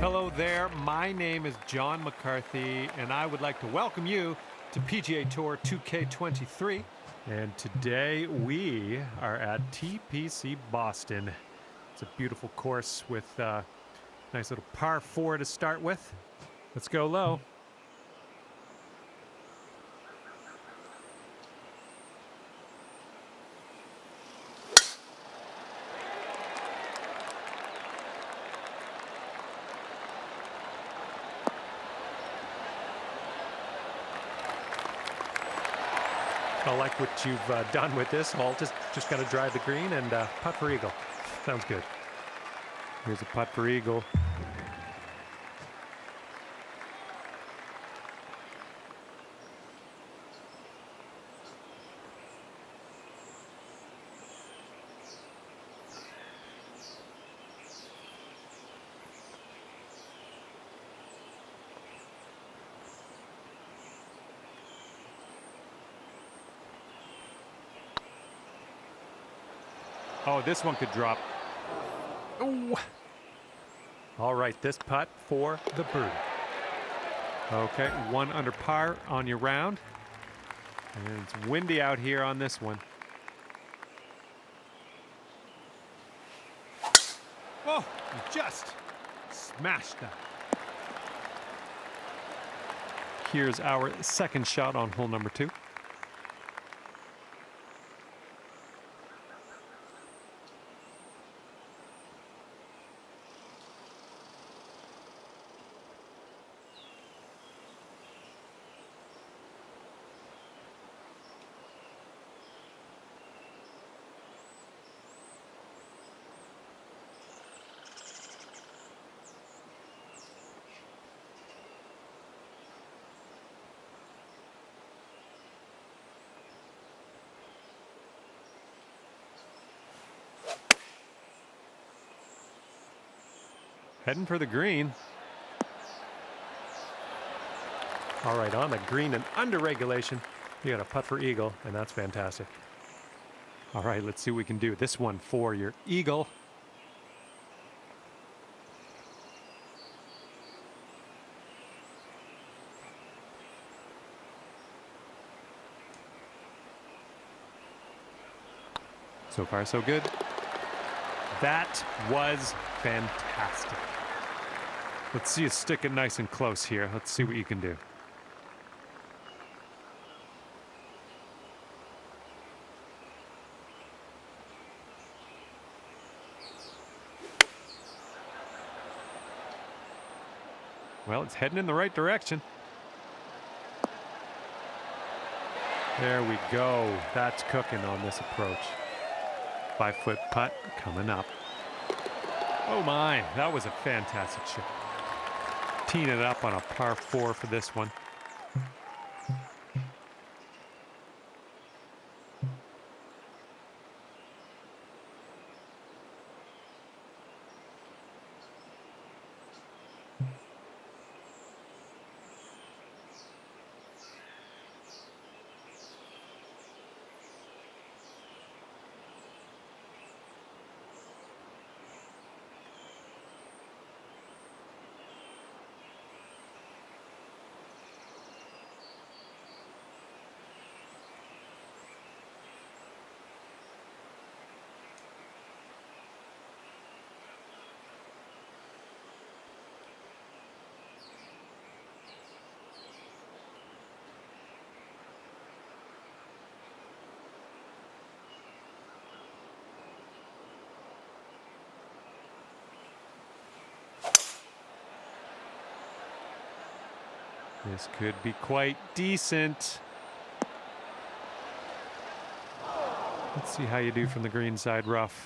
Hello there. My name is John McCarthy, and I would like to welcome you to PGA Tour 2K23. And today we are at TPC Boston. It's a beautiful course with a nice little par 4 to start with. Let's go low. I like what you've done with this hole. Just got to drive the green and putt for eagle. Sounds good. Here's a putt for eagle. Oh, this one could drop. Ooh. All right, this putt for the birdie. Okay, 1 under par on your round. And it's windy out here on this one. Oh, you just smashed that. Here's our second shot on hole number 2. Heading for the green. All right, on the green and under regulation, you got a putt for eagle, and that's fantastic. All right, let's see what we can do. This one for your eagle. So far, so good. That was fantastic. Let's see you stick it nice and close here. Let's see what you can do. Well, it's heading in the right direction. There we go. That's cooking on this approach. 5-foot putt coming up. Oh my, that was a fantastic shot. Teeing it up on a par 4 for this one. This could be quite decent. Let's see how you do from the green side rough.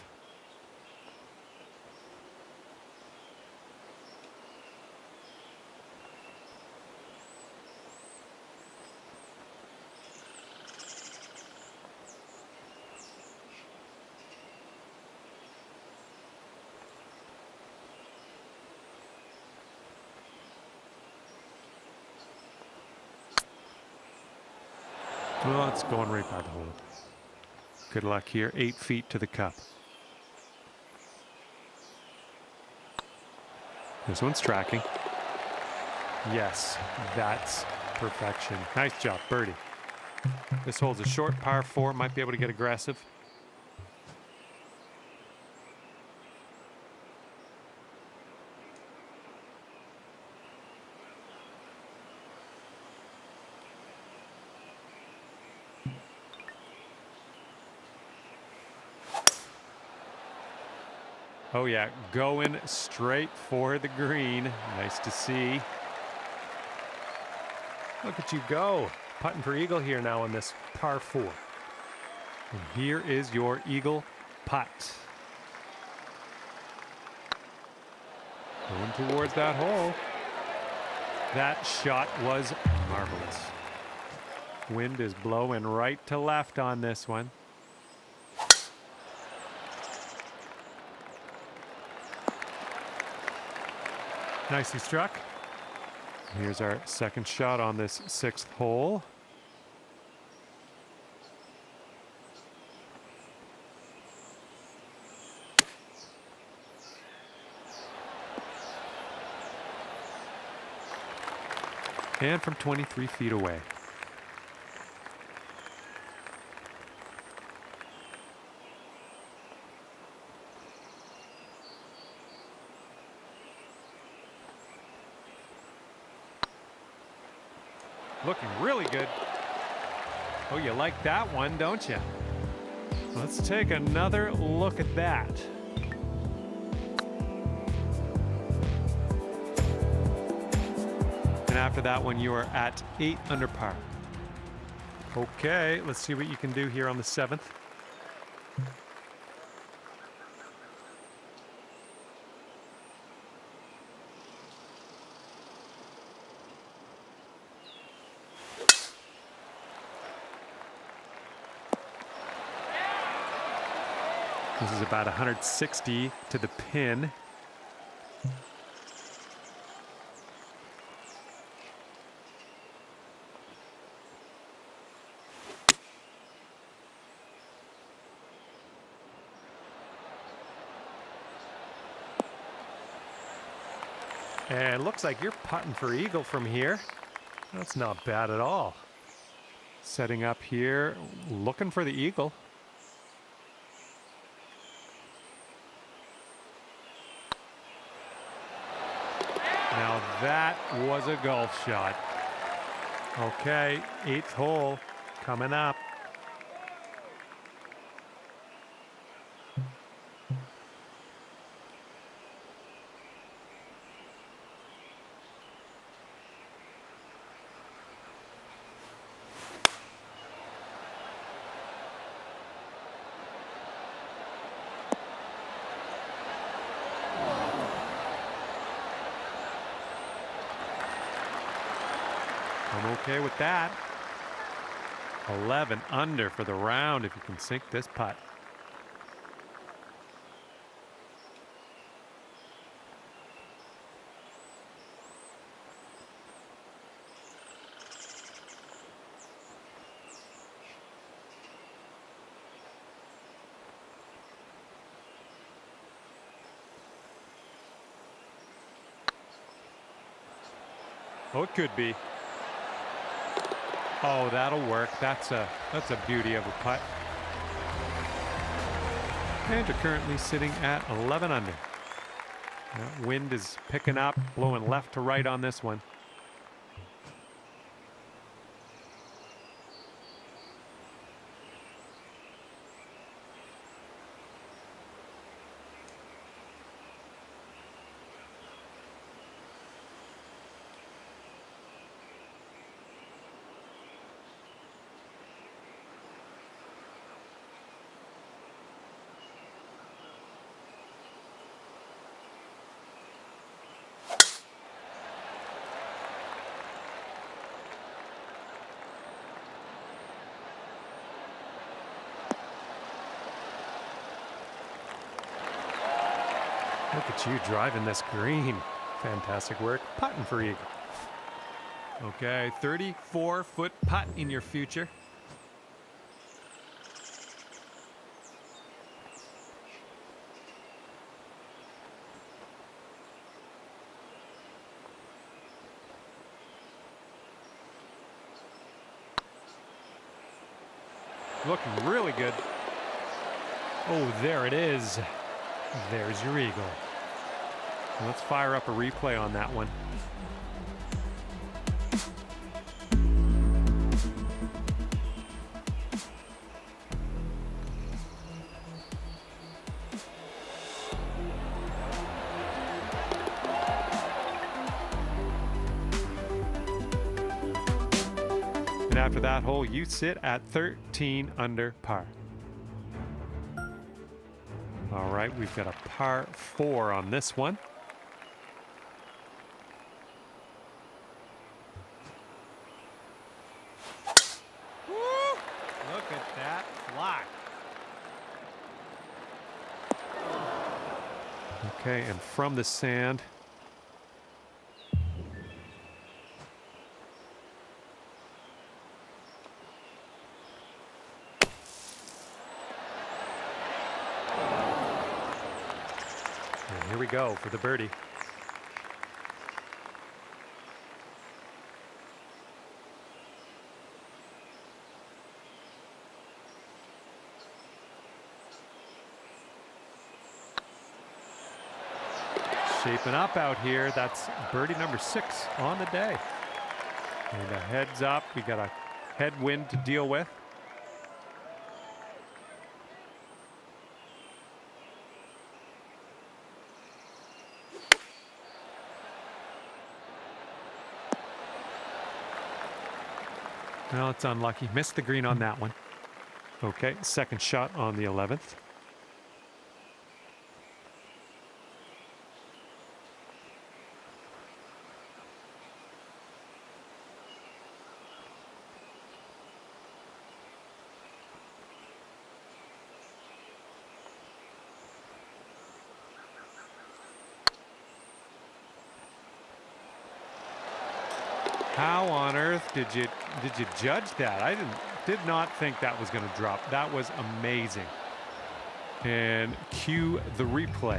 Well, it's going right by the hole. Good luck here. 8 feet to the cup. This one's tracking. Yes, that's perfection. Nice job, birdie. This hole's a short par 4, might be able to get aggressive. Oh yeah, going straight for the green. Nice to see. Look at you go. Putting for eagle here now on this par 4. And here is your eagle putt. Going towards that hole. That shot was marvelous. Wind is blowing right to left on this one. Nicely struck. Here's our second shot on this 6th hole. And from 23 feet away. Looking really good. Oh, you like that one, don't you? Let's take another look at that. And after that one, you are at 8 under par. Okay, let's see what you can do here on the 7th. This is about 160 to the pin. And looks like you're putting for eagle from here. That's not bad at all. Setting up here, looking for the eagle. Now that was a golf shot. Okay, 8th hole coming up. I'm okay with that. 11 under for the round if you can sink this putt. Oh, it could be. Oh, that'll work. That's a beauty of a putt. And you're currently sitting at 11 under. That wind is picking up, blowing left to right on this one. Look at you driving this green. Fantastic work. Putting for eagle. Okay, 34-foot putt in your future. Looking really good. Oh, there it is. There's your eagle. Let's fire up a replay on that one. And after that hole, you sit at 13 under par. All right, we've got a par 4 on this one. Woo! Look at that fly. Okay, and from the sand. And here we go for the birdie. Shaping up out here. That's birdie number 6 on the day. And a heads up. We got a headwind to deal with. Well, it's unlucky. Missed the green on that one. Okay, second shot on the 11th. How on earth did you judge that? I did not think that was going to drop. That was amazing. And cue the replay.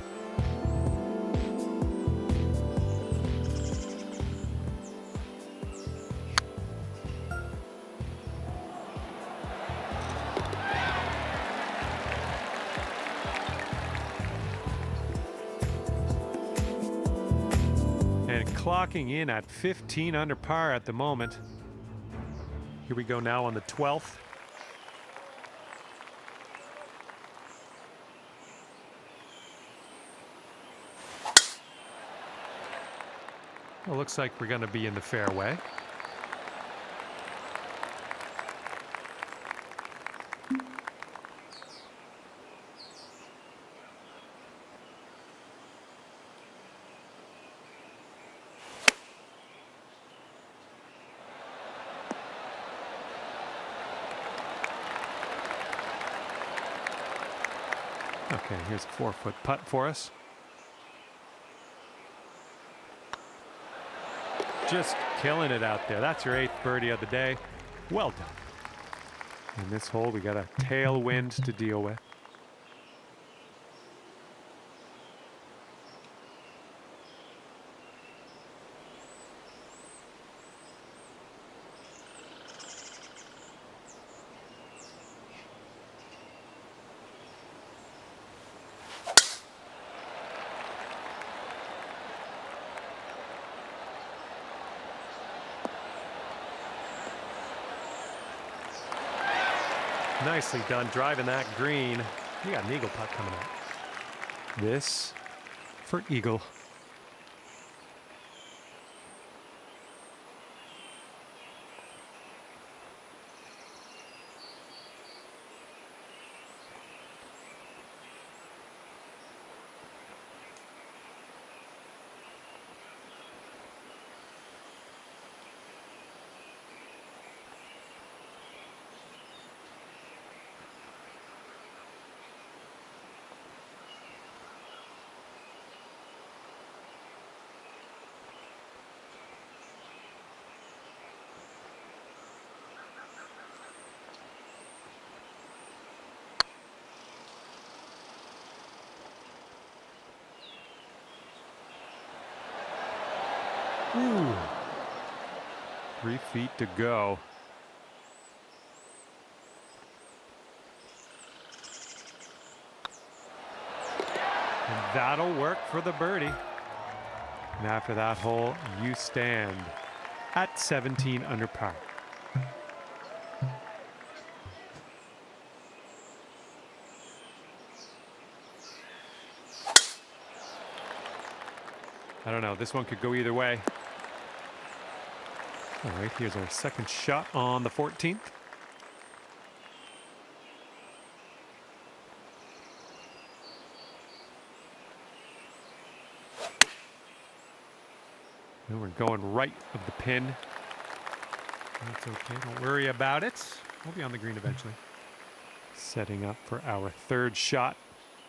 Clocking in at 15 under par at the moment. Here we go now on the 12th. Well, looks like we're going to be in the fairway. Okay, here's a 4-foot putt for us. Just killing it out there. That's your 8th birdie of the day. Well done. In this hole, we got a tailwind to deal with. Nicely done driving that green. You got an eagle putt coming up. This for eagle. Ooh. 3 feet to go. that'll work for the birdie. And after that hole, you stand at 17 under par. I don't know, this one could go either way. All right, here's our second shot on the 14th. And we're going right of the pin. That's okay, don't worry about it. We'll be on the green eventually. Setting up for our third shot.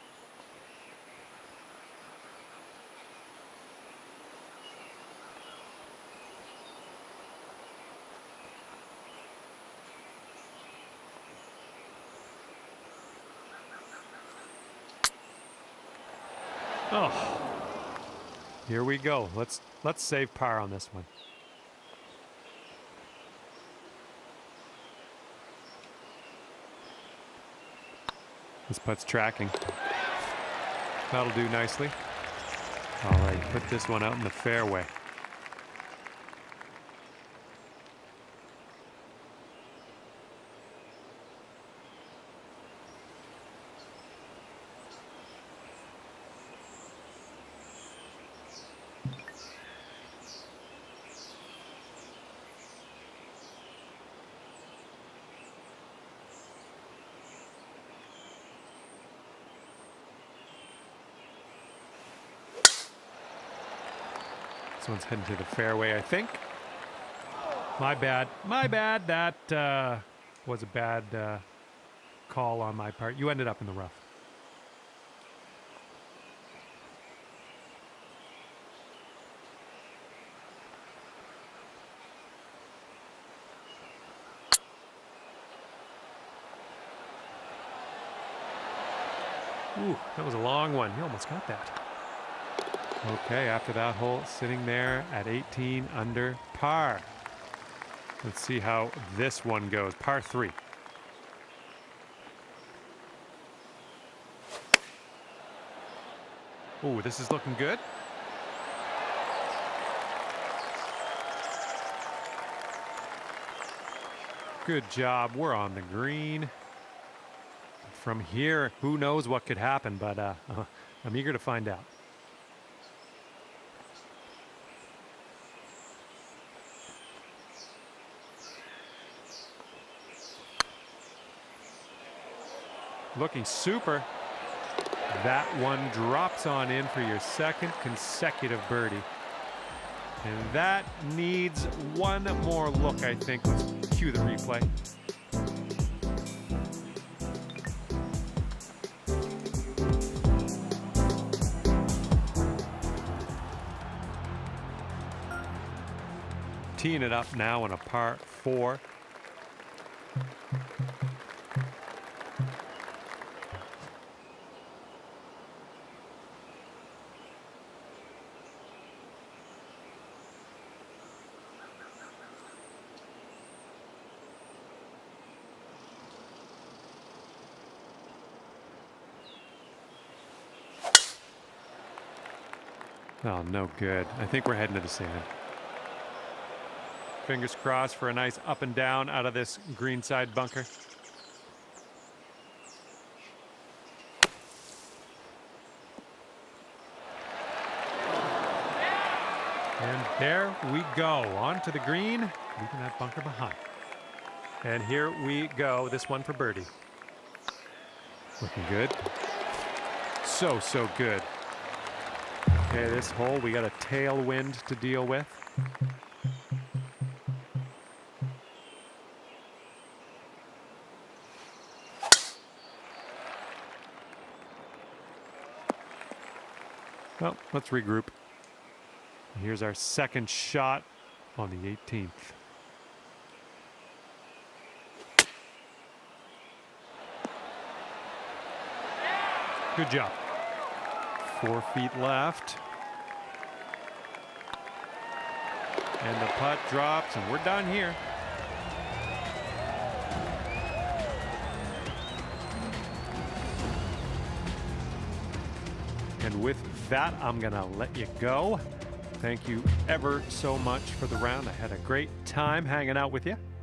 Oh, here we go. Let's save par on this one. This putt's tracking. That'll do nicely. All right, put this one out in the fairway. This one's heading to the fairway, I think. My bad. My bad. That was a bad call on my part. You ended up in the rough. Ooh, that was a long one. You almost got that. Okay, after that hole, sitting there at 18 under par. Let's see how this one goes. Par 3. Ooh, this is looking good. Good job. We're on the green. From here, who knows what could happen, but I'm eager to find out. Looking super. That one drops on in for your second consecutive birdie. And that needs one more look, I think. Let's cue the replay. Teeing it up now on a par 4. Oh, no good. I think we're heading to the sand. Fingers crossed for a nice up and down out of this greenside bunker. And there we go. On to the green, leaving that bunker behind. And here we go. This one for birdie. Looking good. So good. Okay, this hole, we got a tailwind to deal with. Well, let's regroup. Here's our second shot on the 18th. Good job. 4 feet left. And the putt drops, and we're done here. And with that, I'm going to let you go. Thank you ever so much for the round. I had a great time hanging out with you.